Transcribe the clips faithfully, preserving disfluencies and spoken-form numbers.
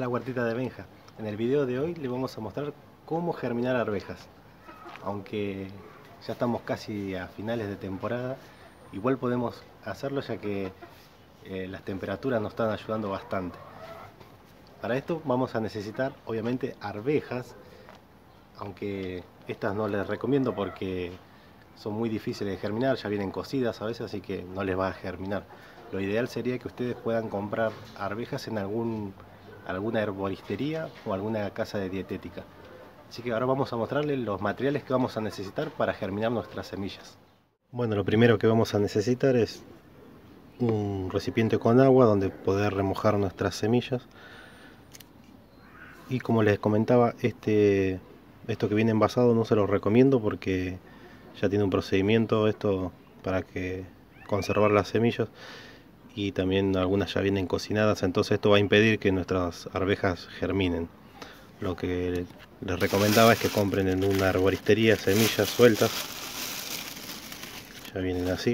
la huertita de Benja. En el video de hoy le vamos a mostrar cómo germinar arvejas. Aunque ya estamos casi a finales de temporada, igual podemos hacerlo ya que eh, las temperaturas nos están ayudando bastante. Para esto vamos a necesitar obviamente arvejas, aunque estas no les recomiendo porque son muy difíciles de germinar, ya vienen cocidas a veces, así que no les va a germinar. Lo ideal sería que ustedes puedan comprar arvejas en algún, alguna herboristería o alguna casa de dietética. Así que ahora vamos a mostrarles los materiales que vamos a necesitar para germinar nuestras semillas. Bueno, lo primero que vamos a necesitar es un recipiente con agua donde poder remojar nuestras semillas. Y como les comentaba, este, esto que viene envasado no se lo recomiendo porque ya tiene un procedimiento esto para que conservar las semillas, y también algunas ya vienen cocinadas, entonces esto va a impedir que nuestras arvejas germinen. Lo que les recomendaba es que compren en una arboristería semillas sueltas, ya vienen así.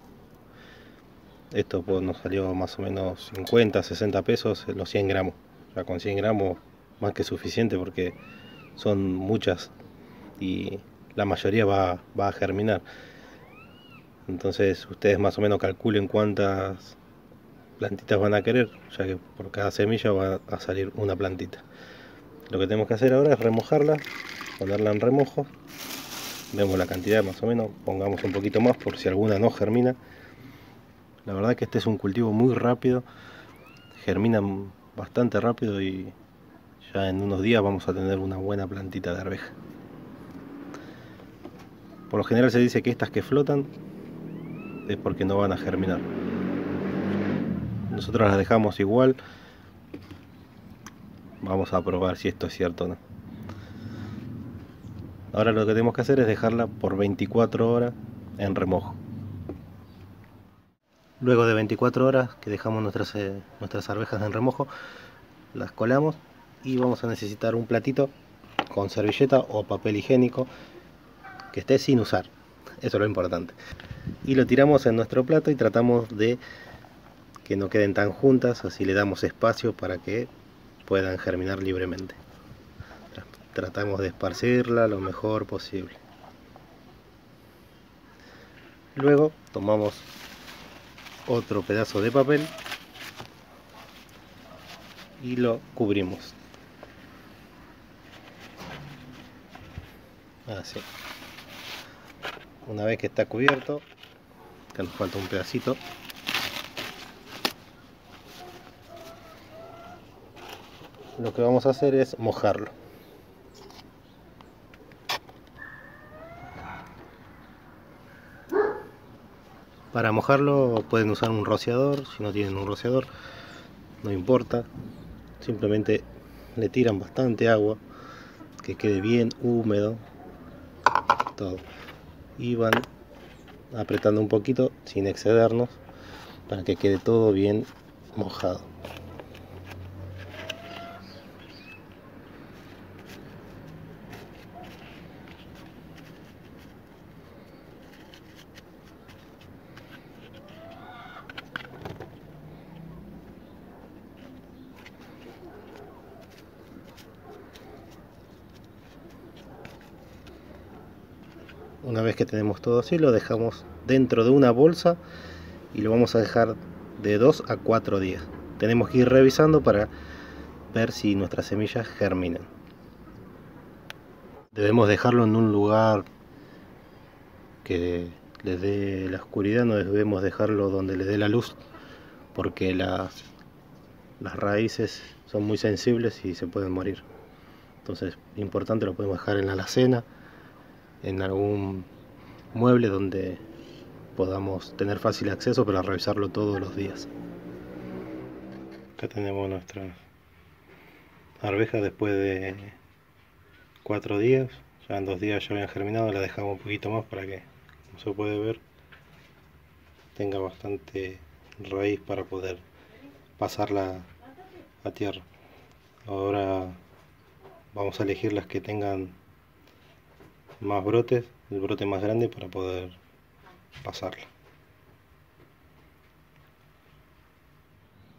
Esto pues nos salió más o menos cincuenta, sesenta pesos los cien gramos. Ya con cien gramos más que suficiente porque son muchas y la mayoría va, va a germinar. Entonces ustedes más o menos calculen cuántas plantitas van a querer, ya que por cada semilla va a salir una plantita. Lo que tenemos que hacer ahora es remojarla, ponerla en remojo. Vemos la cantidad más o menos, pongamos un poquito más por si alguna no germina. La verdad que este es un cultivo muy rápido, germinan bastante rápido y ya en unos días vamos a tener una buena plantita de arveja. Por lo general se dice que estas que flotan es porque no van a germinar. Nosotros las dejamos igual. Vamos a probar si esto es cierto o no. Ahora lo que tenemos que hacer es dejarla por veinticuatro horas en remojo. Luego de veinticuatro horas que dejamos nuestras, eh, nuestras arvejas en remojo, las colamos y vamos a necesitar un platito con servilleta o papel higiénico que esté sin usar. Eso es lo importante. Y lo tiramos en nuestro plato y tratamos de que no queden tan juntas, así le damos espacio para que puedan germinar libremente. Tratamos de esparcirla lo mejor posible. Luego tomamos otro pedazo de papel y lo cubrimos. Así. Una vez que está cubierto, que nos falta un pedacito, lo que vamos a hacer es mojarlo. Para mojarlo pueden usar un rociador, si no tienen un rociador no importa, simplemente le tiran bastante agua, que quede bien húmedo todo, y van apretando un poquito sin excedernos para que quede todo bien mojado. Una vez que tenemos todo así, lo dejamos dentro de una bolsa y lo vamos a dejar de dos a cuatro días. Tenemos que ir revisando para ver si nuestras semillas germinan. Debemos dejarlo en un lugar que les dé la oscuridad, no debemos dejarlo donde le dé la luz, porque las, las raíces son muy sensibles y se pueden morir. Entonces, importante, lo podemos dejar en la alacena, en algún mueble donde podamos tener fácil acceso para revisarlo todos los días. Acá tenemos nuestras arvejas después de cuatro días, ya en dos días ya habían germinado. La dejamos un poquito más para que, como se puede ver, tenga bastante raíz para poder pasarla a tierra. Ahora vamos a elegir las que tengan más brotes, el brote más grande, para poder pasarla.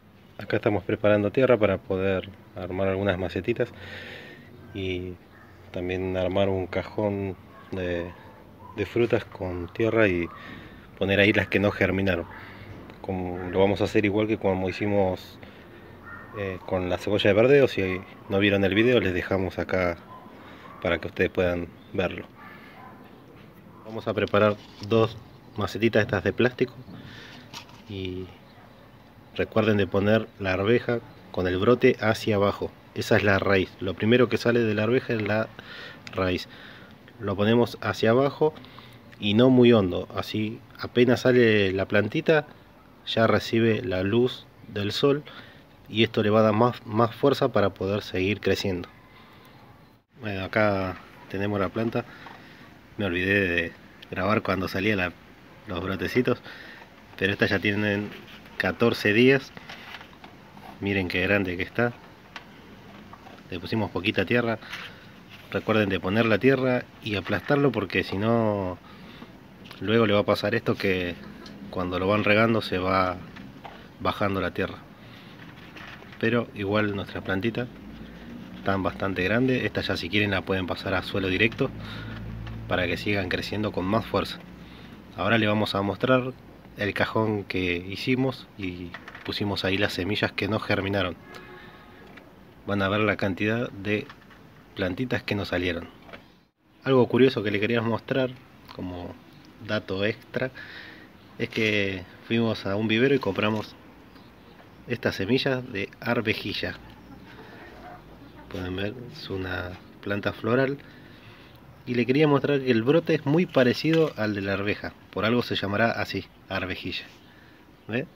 Acá estamos preparando tierra para poder armar algunas macetitas y también armar un cajón de, de frutas con tierra y poner ahí las que no germinaron. Como lo vamos a hacer igual que como hicimos eh, con la cebolla de verdeo. Si no vieron el video, les dejamos acá para que ustedes puedan verlo. Vamos a preparar dos macetitas estas de plástico y recuerden de poner la arveja con el brote hacia abajo. Esa es la raíz. Lo primero que sale de la arveja es la raíz. Lo ponemos hacia abajo y no muy hondo. Así apenas sale la plantita ya recibe la luz del sol y esto le va a dar más, más fuerza para poder seguir creciendo. Bueno, acá tenemos la planta. Me olvidé de grabar cuando salían la, los brotecitos, pero estas ya tienen catorce días. Miren qué grande que está. Le pusimos poquita tierra. Recuerden de poner la tierra y aplastarlo, porque si no luego le va a pasar esto, que cuando lo van regando se va bajando la tierra. Pero igual nuestras plantitas están bastante grandes. Estas ya si quieren la pueden pasar a suelo directo para que sigan creciendo con más fuerza. Ahora le vamos a mostrar el cajón que hicimos y pusimos ahí las semillas que no germinaron. Van a ver la cantidad de plantitas que nos salieron. Algo curioso que le queríamos mostrar como dato extra es que fuimos a un vivero y compramos estas semillas de arvejilla. Pueden ver, es una planta floral. Y le quería mostrar que el brote es muy parecido al de la arveja. Por algo se llamará así, arvejilla. ¿Ve?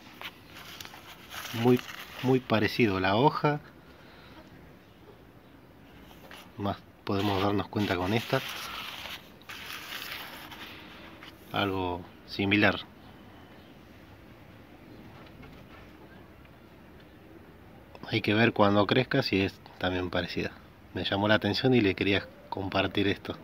Muy, muy parecido. La hoja, más podemos darnos cuenta con esta. Algo similar. Hay que ver cuando crezca si es también parecida. Me llamó la atención y le quería compartir esto.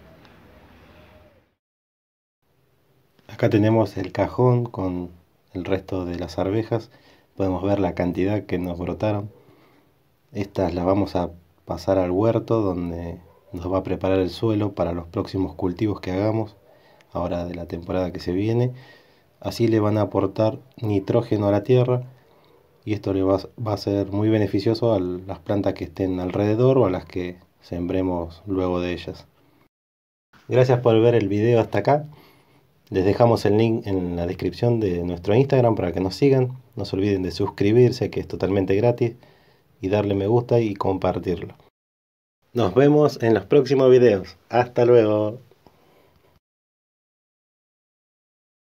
Acá tenemos el cajón con el resto de las arvejas. Podemos ver la cantidad que nos brotaron. Estas las vamos a pasar al huerto, donde nos va a preparar el suelo para los próximos cultivos que hagamos ahora de la temporada que se viene. Así le van a aportar nitrógeno a la tierra y esto le va, va a ser muy beneficioso a las plantas que estén alrededor o a las que sembremos luego de ellas. Gracias por ver el video hasta acá. Les dejamos el link en la descripción de nuestro Instagram para que nos sigan. No se olviden de suscribirse, que es totalmente gratis, y darle me gusta y compartirlo. Nos vemos en los próximos videos. Hasta luego.